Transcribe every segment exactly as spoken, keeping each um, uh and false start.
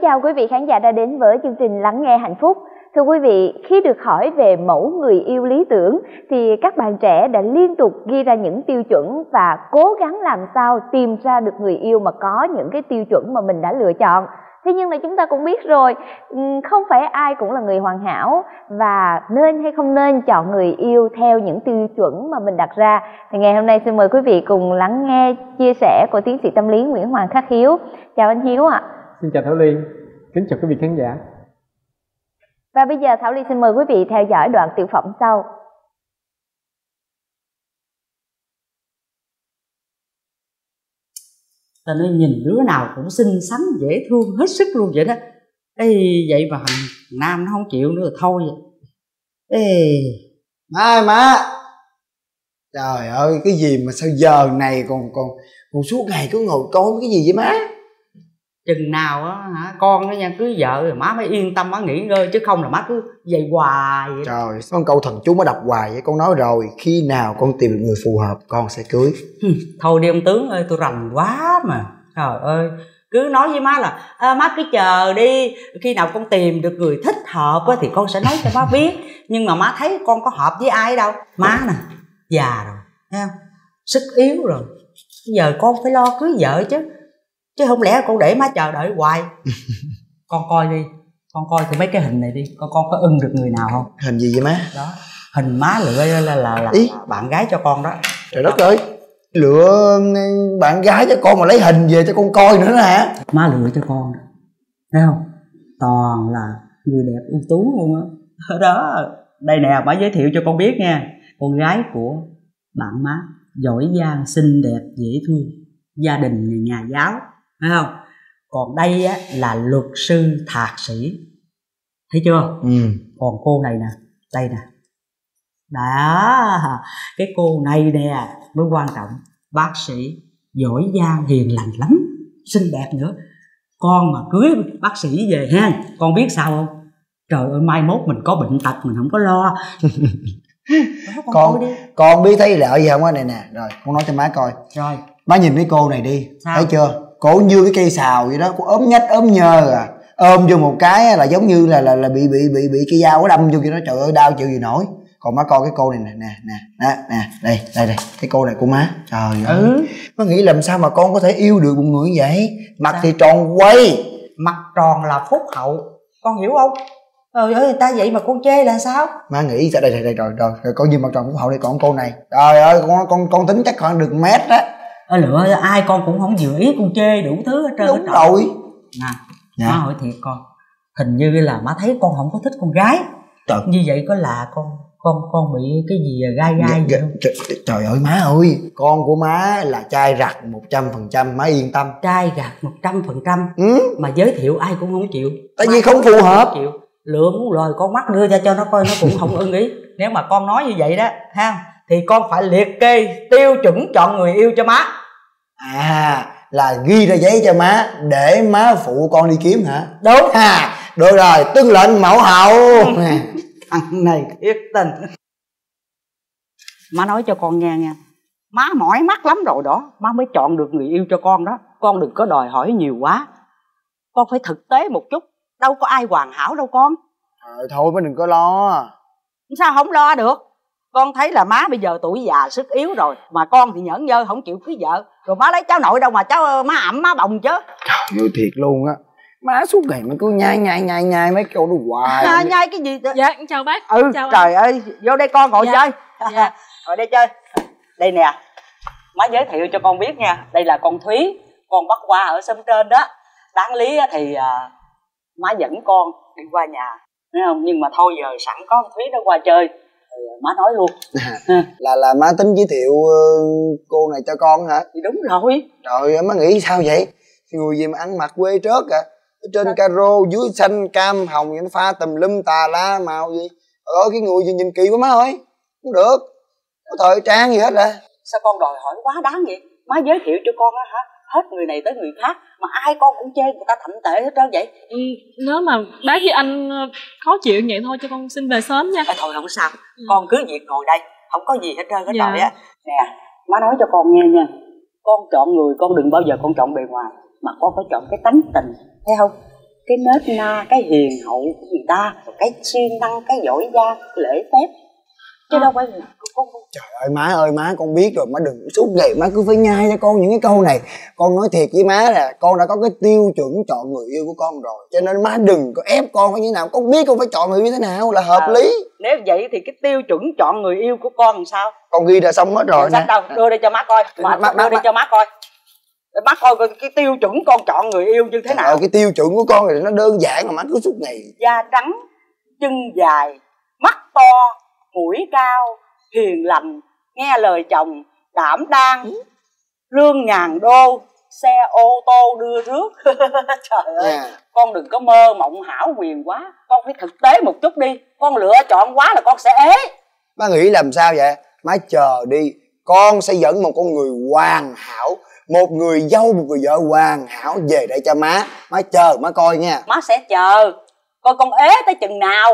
chào quý vị khán giả đã đến với chương trình Lắng Nghe Hạnh Phúc. Thưa quý vị, khi được hỏi về mẫu người yêu lý tưởng thì các bạn trẻ đã liên tục ghi ra những tiêu chuẩn và cố gắng làm sao tìm ra được người yêu mà có những cái tiêu chuẩn mà mình đã lựa chọn. Thế nhưng mà chúng ta cũng biết rồi, không phải ai cũng là người hoàn hảo và nên hay không nên chọn người yêu theo những tiêu chuẩn mà mình đặt ra. Thì ngày hôm nay xin mời quý vị cùng lắng nghe chia sẻ của tiến sĩ tâm lý Nguyễn Hoàng Khắc Hiếu. Chào anh Hiếu ạ. Xin chào Thảo Ly, kính chào quý vị khán giả. Và bây giờ Thảo Ly xin mời quý vị theo dõi đoạn tiểu phẩm sau. Ta nói nhìn đứa nào cũng xinh xắn dễ thương hết sức luôn vậy đó. Ê, vậy mà thằng Nam nó không chịu nữa rồi thôi. Ê má ơi má, trời ơi cái gì mà sao giờ này còn còn còn suốt ngày cứ ngồi coi cái gì vậy má? Chừng nào á hả con nó nha cưới vợ rồi má mới yên tâm má nghỉ ngơi, chứ không là má cứ vậy hoài vậy. Trời, có câu thần chú má đọc hoài vậy. Con nói rồi, khi nào con tìm được người phù hợp con sẽ cưới. Thôi đi ông tướng ơi, tôi rành quá mà. Trời ơi, cứ nói với má là à, má cứ chờ đi, khi nào con tìm được người thích hợp á, thì con sẽ nói cho má biết. Nhưng mà má thấy con có hợp với ai đâu. Má nè, già rồi, thấy không? Sức yếu rồi, giờ con phải lo cưới vợ chứ. Chứ không lẽ con để má chờ đợi hoài. Con coi đi, con coi thử mấy cái hình này đi, con con có ưng được người nào không? Hình gì vậy má? Đó, hình má lựa là là, là, là Ý? bạn gái cho con đó. Trời đất ơi, lựa bạn gái cho con mà lấy hình về cho con coi nữa hả? Má lựa cho con, thấy không? Toàn là người đẹp ưu tú luôn á. Đó, đây nè, má giới thiệu cho con biết nha. Con gái của bạn má giỏi giang, xinh đẹp, dễ thương, gia đình nhà giáo, thấy không? Còn đây á là luật sư thạc sĩ, thấy chưa? Ừ. Còn cô này nè, đây nè, đó, cái cô này nè mới quan trọng. Bác sĩ giỏi giang, hiền lành lắm, xinh đẹp nữa. Con mà cưới bác sĩ về ha, con biết sao không? Trời ơi, mai mốt mình có bệnh tật mình không có lo. Đó, con con con biết thấy lợi gì không á? Này nè, rồi con nói cho má coi. Rồi Má nhìn cái cô này đi. Sao? Thấy chưa? Cổ như cái cây xào vậy đó, cô ốm nhách ốm nhơ à, ôm vô một cái là giống như là là, là bị bị bị bị cây dao có đâm vô kia đó. Trời ơi, đau chịu gì nổi. Còn má coi cái cô này nè nè nè nè nè đây đây đây cái cô này của má. Trời ơi, ừ. Má nghĩ làm sao mà con có thể yêu được một người như vậy? Mặt sao? Thì tròn quay, mặt tròn là phúc hậu, con hiểu không? Trời ơi, người ta vậy mà con chê là sao? Má nghĩ sao? Đây đây đây rồi rồi rồi coi như mặt tròn phúc hậu đây. Còn cô này, trời ơi, con con con tính chắc khoảng được mét đó. Ờ, lựa ai con cũng không vừa ý, con chê đủ thứ hết trơn. Đúng rồi nè. Dạ. Má hỏi thiệt con, hình như là má thấy con không có thích con gái. Trời. Như vậy có là con con con bị cái gì gai gai dạ, gì không? Trời, trời ơi má ơi, con của má là trai rặt một trăm phần trăm, má yên tâm. Trai rặt một trăm phần trăm. Ừ. Mà giới thiệu ai cũng không chịu. Tại vì không phù hợp. Chịu. Lựa muốn lời con mắt đưa ra cho nó coi, nó cũng không ưng ý. Nếu mà con nói như vậy đó ha, thì con phải liệt kê tiêu chuẩn chọn người yêu cho má. À, là ghi ra giấy cho má để má phụ con đi kiếm hả? Đúng. À, được rồi, tuân lệnh mẫu hậu. Thằng này thiệt tình. Má nói cho con nghe nha, má mỏi mắt lắm rồi đó, má mới chọn được người yêu cho con đó. Con đừng có đòi hỏi nhiều quá, con phải thực tế một chút. Đâu có ai hoàn hảo đâu con. Ờ, thôi má đừng có lo. Sao không lo được? Con thấy là má bây giờ tuổi già sức yếu rồi, mà con thì nhẫn nhơ không chịu cưới vợ. Rồi má lấy cháu nội đâu mà cháu má ẩm má bồng chứ. Trời ơi thiệt luôn á, má suốt ngày mà cứ nhai nhai nhai nhai mấy câu đó hoài. À, nhai cái gì đó. Dạ chào bác. Ừ chào trời anh. Ơi vô đây con ngồi dạ. chơi. Dạ. Ngồi đây chơi. Đây nè, má giới thiệu cho con biết nha. Đây là con Thúy, con bắt qua ở xóm trên đó. Đáng lý thì uh, má dẫn con đi qua nhà, thấy không? Nhưng mà thôi giờ sẵn có con Thúy nó qua chơi thì má nói luôn. À, là là má tính giới thiệu uh, cô này cho con hả? Thì đúng rồi. Trời ơi má nghĩ sao vậy? Người gì mà ăn mặc quê trớt à, ở trên caro dưới xanh cam hồng vậy, nó pha tùm lum tà la màu gì. Trời ơi cái người gì nhìn kỳ quá má ơi. Không được, có thời trang gì hết à. Sao con đòi hỏi quá đáng vậy? Má giới thiệu cho con á hả, hết người này tới người khác mà ai con cũng chê người ta thậm tệ hết trơn vậy. Ừ, nếu mà bác với anh khó chịu vậy thôi cho con xin về sớm nha. À, thôi không sao, ừ. Con cứ việc ngồi đây, không có gì hết trơn hết dạ. Trời á. Nè, má nói cho con nghe nha, con chọn người con đừng bao giờ con chọn bề ngoài, mà con phải chọn cái tánh tình, thấy không? cái nết na, cái hiền hậu của người ta, cái siêng năng, cái giỏi giang, cái lễ phép, chứ à. đâu phải con. Trời ơi má ơi, má con biết rồi, má đừng suốt ngày má cứ phải nhai cho con những cái câu này. Con nói thiệt với má là con đã có cái tiêu chuẩn chọn người yêu của con rồi, cho nên má đừng có ép con phải như thế nào. Con biết con phải chọn người yêu thế nào là hợp à, lý. Nếu vậy thì cái tiêu chuẩn chọn người yêu của con làm sao? Con ghi ra xong hết rồi nè. Đâu đưa đây cho má coi, má, má, đưa má, đây má. cho má coi. Má coi cái tiêu chuẩn con chọn người yêu như thế nào. Trời ơi, cái tiêu chuẩn của con thì nó đơn giản mà má cứ suốt ngày. Da trắng, chân dài, mắt to, mũi cao, hiền lành, nghe lời chồng, đảm đang, ừ. lương ngàn đô, xe ô tô đưa rước. Trời ơi, yeah. Con đừng có mơ mộng hão huyền quá, con phải thực tế một chút đi. Con lựa chọn quá là con sẽ ế. Má nghĩ làm sao vậy? Má chờ đi, con sẽ dẫn một con người hoàn hảo, một người dâu, một người vợ hoàn hảo về đây cho má. Má chờ má coi nha. Má sẽ chờ coi con ế tới chừng nào.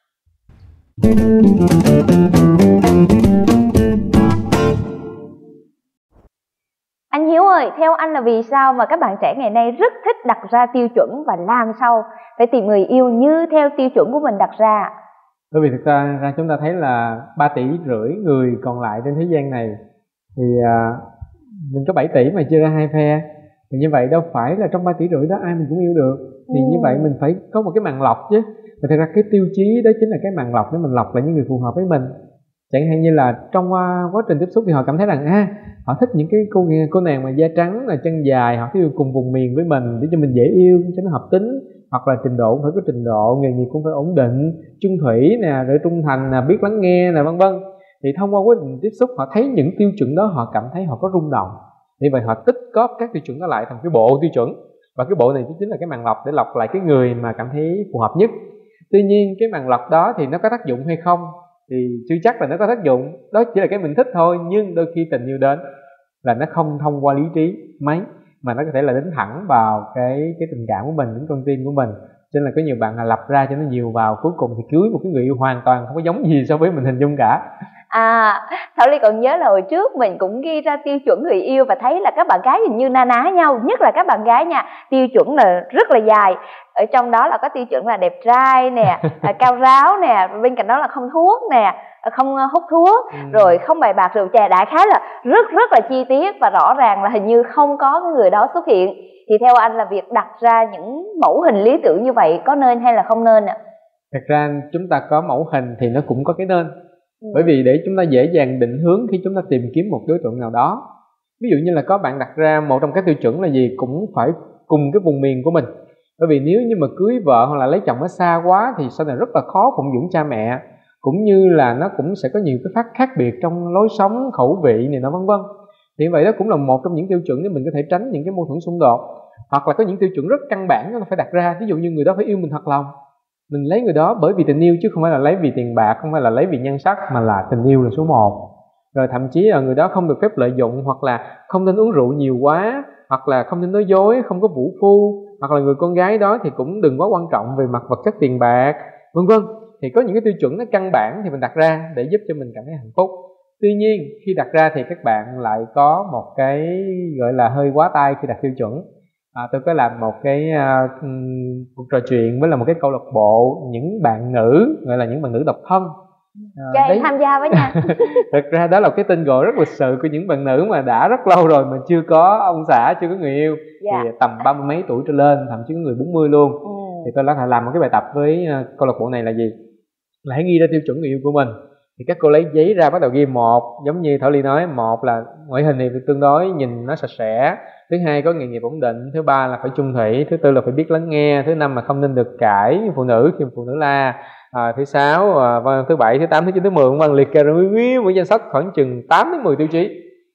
Anh Hiếu ơi, theo anh là vì sao mà các bạn trẻ ngày nay rất thích đặt ra tiêu chuẩn và làm sao phải tìm người yêu như theo tiêu chuẩn của mình đặt ra? Bởi vì thực ra, ra chúng ta thấy là ba tỷ rưỡi người còn lại trên thế gian này thì à, mình có bảy tỷ mà chia ra hai phe, thì như vậy đâu phải là trong ba tỷ rưỡi đó ai mình cũng yêu được. Thì ừ. như vậy mình phải có một cái màng lọc chứ. Và thật ra cái tiêu chí đó chính là cái màng lọc để mình lọc lại những người phù hợp với mình. Chẳng hạn như là trong uh, quá trình tiếp xúc thì họ cảm thấy rằng à, họ thích những cái cô cô nàng mà da trắng, là chân dài, họ yêu cùng vùng miền với mình để cho mình dễ yêu, cho nó hợp tính. Hoặc là trình độ cũng phải có trình độ, nghề nghiệp cũng phải ổn định, chung thủy nè, rồi trung thành nè, biết lắng nghe nè, vân vân. Thì thông qua quá trình tiếp xúc họ thấy những tiêu chuẩn đó, họ cảm thấy họ có rung động. Vì vậy họ tích góp các tiêu chuẩn đó lại thành cái bộ tiêu chuẩn. Và cái bộ này chính là cái màng lọc để lọc lại cái người mà cảm thấy phù hợp nhất. Tuy nhiên cái màng lọc đó thì nó có tác dụng hay không thì chưa chắc là nó có tác dụng. Đó chỉ là cái mình thích thôi. Nhưng đôi khi tình yêu đến là nó không thông qua lý trí mấy, mà nó có thể là đến thẳng vào cái cái tình cảm của mình, đến con tim của mình. Cho nên là có nhiều bạn là lập ra cho nó nhiều vào, cuối cùng thì cưới một cái người yêu hoàn toàn không có giống gì so với mình hình dung cả. À, Thảo Ly còn nhớ là hồi trước mình cũng ghi ra tiêu chuẩn người yêu và thấy là các bạn gái hình như na ná nhau, nhất là các bạn gái nha, tiêu chuẩn là rất là dài. Ở trong đó là có tiêu chuẩn là đẹp trai nè, cao ráo nè, bên cạnh đó là không thuốc nè, không hút thuốc, ừ. rồi không bài bạc rượu chè, đại khái là rất rất là chi tiết và rõ ràng là hình như không có cái người đó xuất hiện. Thì theo anh là việc đặt ra những mẫu hình lý tưởng như vậy có nên hay là không nên ạ? Thật ra chúng ta có mẫu hình thì nó cũng có cái nên. Ừ. Bởi vì để chúng ta dễ dàng định hướng khi chúng ta tìm kiếm một đối tượng nào đó. Ví dụ như là có bạn đặt ra một trong các tiêu chuẩn là gì cũng phải cùng cái vùng miền của mình. Bởi vì nếu như mà cưới vợ hoặc là lấy chồng ở xa quá thì sau này rất là khó phụng dưỡng cha mẹ, cũng như là nó cũng sẽ có nhiều cái phát khác biệt trong lối sống, khẩu vị này nó vân vân. Thì vậy đó cũng là một trong những tiêu chuẩn để mình có thể tránh những cái mâu thuẫn xung đột. Hoặc là có những tiêu chuẩn rất căn bản nó phải đặt ra. Ví dụ như người đó phải yêu mình thật lòng, mình lấy người đó bởi vì tình yêu chứ không phải là lấy vì tiền bạc, không phải là lấy vì nhan sắc, mà là tình yêu là số một. Rồi thậm chí là người đó không được phép lợi dụng, hoặc là không nên uống rượu nhiều quá, hoặc là không nên nói dối, không có vũ phu, hoặc là người con gái đó thì cũng đừng quá quan trọng về mặt vật chất tiền bạc, vân vân. Thì có những cái tiêu chuẩn nó căn bản thì mình đặt ra để giúp cho mình cảm thấy hạnh phúc. Tuy nhiên khi đặt ra thì các bạn lại có một cái gọi là hơi quá tay khi đặt tiêu chuẩn. À, tôi có làm một cái uh, cuộc trò chuyện với là một cái câu lạc bộ những bạn nữ, gọi là những bạn nữ độc thân. À, cho em tham gia với nha. Thực ra đó là cái tên gọi rất lịch sự của những bạn nữ mà đã rất lâu rồi mà chưa có ông xã, chưa có người yêu. Dạ. Thì tầm ba mươi mấy tuổi trở lên, thậm chí có người bốn mươi luôn. Ừ. Thì tôi đã làm một cái bài tập với uh, câu lạc bộ này là gì? Là hãy ghi ra tiêu chuẩn người yêu của mình. Thì các cô lấy giấy ra bắt đầu ghi một, giống như Thảo Ly nói, một là ngoại hình thì tương đối nhìn nó sạch sẽ, thứ hai có nghề nghiệp ổn định, thứ ba là phải chung thủy, thứ tư là phải biết lắng nghe, thứ năm là không nên được cãi với phụ nữ khi phụ nữ la, à, thứ sáu, à, thứ bảy, thứ tám, thứ chín, thứ mười vân liệt kê ra một danh sách khoảng chừng tám đến mười tiêu chí.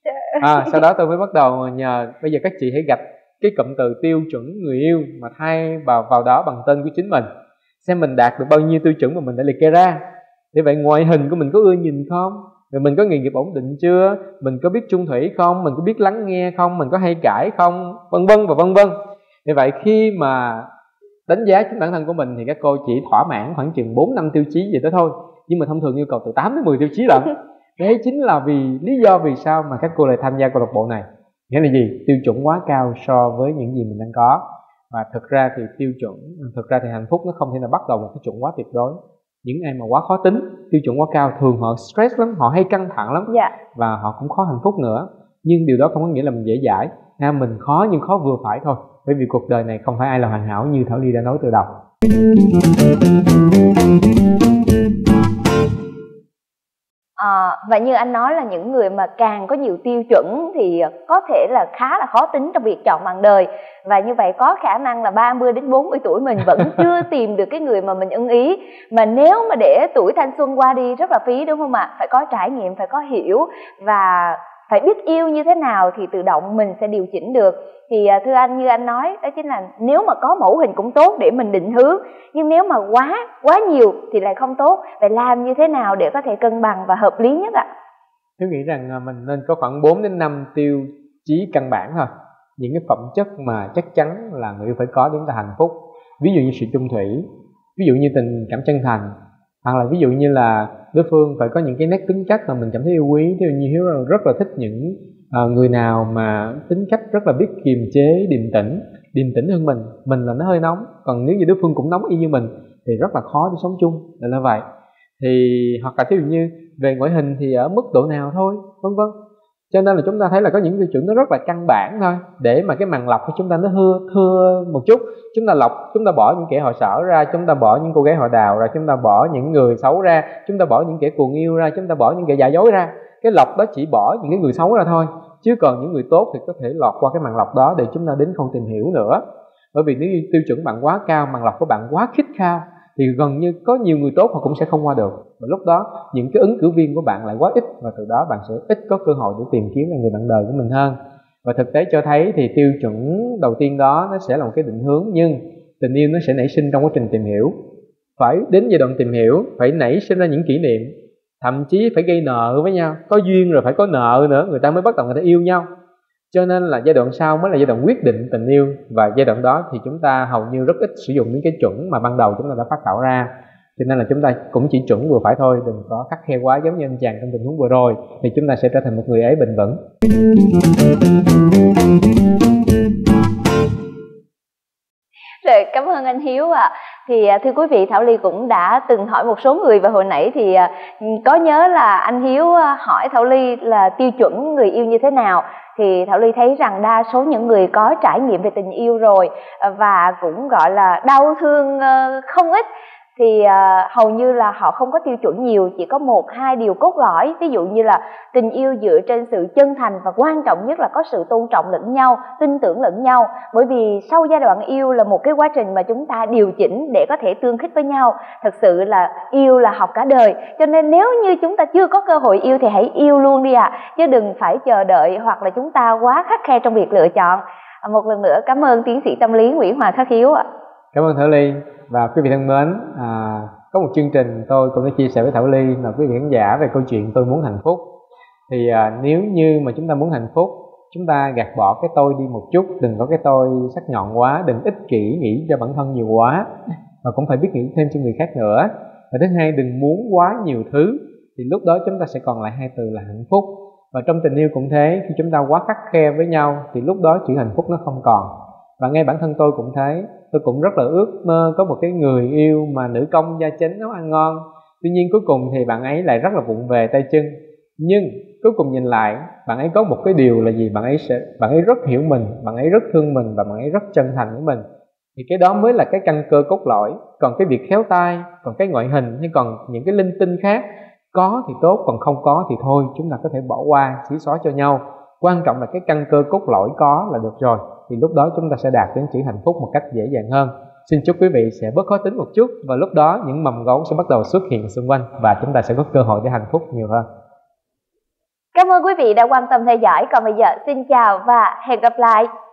À, sau đó tôi mới bắt đầu nhờ bây giờ các chị hãy gạch cái cụm từ tiêu chuẩn người yêu mà thay vào vào đó bằng tên của chính mình, xem mình đạt được bao nhiêu tiêu chuẩn mà mình đã liệt kê ra. Thế vậy ngoại hình của mình có ưa nhìn không? Rồi mình có nghề nghiệp ổn định chưa? Mình có biết chung thủy không? Mình có biết lắng nghe không? Mình có hay cãi không? Vân vân và vân vân. Thế vậy khi mà đánh giá chính bản thân của mình thì các cô chỉ thỏa mãn khoảng chừng bốn năm tiêu chí vậy đó thôi. Nhưng mà thông thường yêu cầu từ tám đến mười tiêu chí lận. Thế chính là vì lý do vì sao mà các cô lại tham gia câu lạc bộ này. Nghĩa là gì? Tiêu chuẩn quá cao so với những gì mình đang có. Và thực ra thì tiêu chuẩn, thực ra thì hạnh phúc nó không thể nào bắt đầu một cái chuẩn quá tuyệt đối. Những ai mà quá khó tính, tiêu chuẩn quá cao, thường họ stress lắm, họ hay căng thẳng lắm, dạ. Và họ cũng khó hạnh phúc nữa. Nhưng điều đó không có nghĩa là mình dễ dãi. À, mình khó nhưng khó vừa phải thôi. Bởi vì cuộc đời này không phải ai là hoàn hảo như Thảo Ly đã nói từ đầu. À, và như anh nói là những người mà càng có nhiều tiêu chuẩn thì có thể là khá là khó tính trong việc chọn bạn đời. Và như vậy có khả năng là ba mươi đến bốn mươi tuổi mình vẫn chưa tìm được cái người mà mình ưng ý. Mà nếu mà để tuổi thanh xuân qua đi rất là phí, đúng không ạ? Phải có trải nghiệm, phải có hiểu và phải biết yêu như thế nào thì tự động mình sẽ điều chỉnh được. Thì thưa anh, như anh nói, đó chính là nếu mà có mẫu hình cũng tốt để mình định hướng, nhưng nếu mà quá quá nhiều thì lại không tốt. Vậy làm như thế nào để có thể cân bằng và hợp lý nhất ạ? Tôi nghĩ rằng mình nên có khoảng bốn đến năm tiêu chí căn bản thôi. Những cái phẩm chất mà chắc chắn là người yêu phải có để chúng ta hạnh phúc. Ví dụ như sự chung thủy, ví dụ như tình cảm chân thành, hoặc là ví dụ như là đối phương phải có những cái nét tính cách mà mình cảm thấy yêu quý. Ví dụ như Hiếu rất là thích những uh, người nào mà tính cách rất là biết kiềm chế, điềm tĩnh, điềm tĩnh hơn mình. Mình là nó hơi nóng, còn nếu như đối phương cũng nóng y như mình thì rất là khó để sống chung, là như vậy. Thì hoặc là ví dụ như về ngoại hình thì ở mức độ nào thôi, vân vân. Cho nên là chúng ta thấy là có những tiêu chuẩn nó rất là căn bản thôi, để mà cái màng lọc của chúng ta nó thưa thưa một chút. Chúng ta lọc, chúng ta bỏ những kẻ họ sở ra, chúng ta bỏ những cô gái họ đào ra, chúng ta bỏ những người xấu ra, chúng ta bỏ những kẻ cuồng yêu ra, chúng ta bỏ những kẻ giả dối ra. Cái lọc đó chỉ bỏ những cái người xấu ra thôi, chứ còn những người tốt thì có thể lọt qua cái màng lọc đó để chúng ta đến không tìm hiểu nữa. Bởi vì nếu tiêu chuẩn bạn quá cao, màng lọc của bạn quá khít khao thì gần như có nhiều người tốt họ cũng sẽ không qua được. Và lúc đó những cái ứng cử viên của bạn lại quá ít, và từ đó bạn sẽ ít có cơ hội để tìm kiếm người bạn đời của mình hơn. Và thực tế cho thấy thì tiêu chuẩn đầu tiên đó nó sẽ là một cái định hướng, nhưng tình yêu nó sẽ nảy sinh trong quá trình tìm hiểu. Phải đến giai đoạn tìm hiểu, phải nảy sinh ra những kỷ niệm, thậm chí phải gây nợ với nhau, có duyên rồi phải có nợ nữa, người ta mới bắt đầu người ta yêu nhau. Cho nên là giai đoạn sau mới là giai đoạn quyết định tình yêu. Và giai đoạn đó thì chúng ta hầu như rất ít sử dụng những cái chuẩn mà ban đầu chúng ta đã phát thảo ra. Cho nên là chúng ta cũng chỉ chuẩn vừa phải thôi, đừng có khắt khe quá giống như anh chàng trong tình huống vừa rồi, thì chúng ta sẽ trở thành một người ấy bền vững. Rồi, cảm ơn anh Hiếu ạ. À. Thì thưa quý vị, Thảo Ly cũng đã từng hỏi một số người, và hồi nãy thì có nhớ là anh Hiếu hỏi Thảo Ly là tiêu chuẩn người yêu như thế nào. Thì Thảo Ly thấy rằng đa số những người có trải nghiệm về tình yêu rồi và cũng gọi là đau thương không ít thì uh, hầu như là họ không có tiêu chuẩn nhiều, chỉ có một hai điều cốt lõi. Ví dụ như là tình yêu dựa trên sự chân thành, và quan trọng nhất là có sự tôn trọng lẫn nhau, tin tưởng lẫn nhau. Bởi vì sau giai đoạn yêu là một cái quá trình mà chúng ta điều chỉnh để có thể tương khích với nhau. Thật sự là yêu là học cả đời, cho nên nếu như chúng ta chưa có cơ hội yêu thì hãy yêu luôn đi ạ, à, chứ đừng phải chờ đợi hoặc là chúng ta quá khắt khe trong việc lựa chọn. À, một lần nữa cảm ơn tiến sĩ tâm lý Nguyễn Hoàng Khắc Hiếu ạ. Cảm ơn Thảo Ly. Và quý vị thân mến, à, có một chương trình tôi cũng đã chia sẻ với Thảo Ly và quý vị khán giả về câu chuyện tôi muốn hạnh phúc. Thì à, nếu như mà chúng ta muốn hạnh phúc, chúng ta gạt bỏ cái tôi đi một chút, đừng có cái tôi sắc nhọn quá, đừng ích kỷ nghĩ cho bản thân nhiều quá, và cũng phải biết nghĩ thêm cho người khác nữa. Và thứ hai, đừng muốn quá nhiều thứ, thì lúc đó chúng ta sẽ còn lại hai từ là hạnh phúc. Và trong tình yêu cũng thế, khi chúng ta quá khắt khe với nhau thì lúc đó chữ hạnh phúc nó không còn. Và ngay bản thân tôi cũng thế, tôi cũng rất là ước mơ có một cái người yêu mà nữ công gia chính, nấu ăn ngon. Tuy nhiên cuối cùng thì bạn ấy lại rất là vụng về tay chân. Nhưng cuối cùng nhìn lại, bạn ấy có một cái điều là gì? Bạn ấy sẽ, bạn ấy rất hiểu mình, bạn ấy rất thương mình, và bạn ấy rất chân thành với mình. Thì cái đó mới là cái căn cơ cốt lõi. Còn cái việc khéo tay, còn cái ngoại hình, hay còn những cái linh tinh khác, có thì tốt, còn không có thì thôi, chúng ta có thể bỏ qua, xí xóa cho nhau. Quan trọng là cái căn cơ cốt lõi có là được rồi, thì lúc đó chúng ta sẽ đạt đến chữ hạnh phúc một cách dễ dàng hơn. Xin chúc quý vị sẽ bớt khó tính một chút, và lúc đó những mầm ngống sẽ bắt đầu xuất hiện xung quanh, và chúng ta sẽ có cơ hội để hạnh phúc nhiều hơn. Cảm ơn quý vị đã quan tâm theo dõi. Còn bây giờ xin chào và hẹn gặp lại.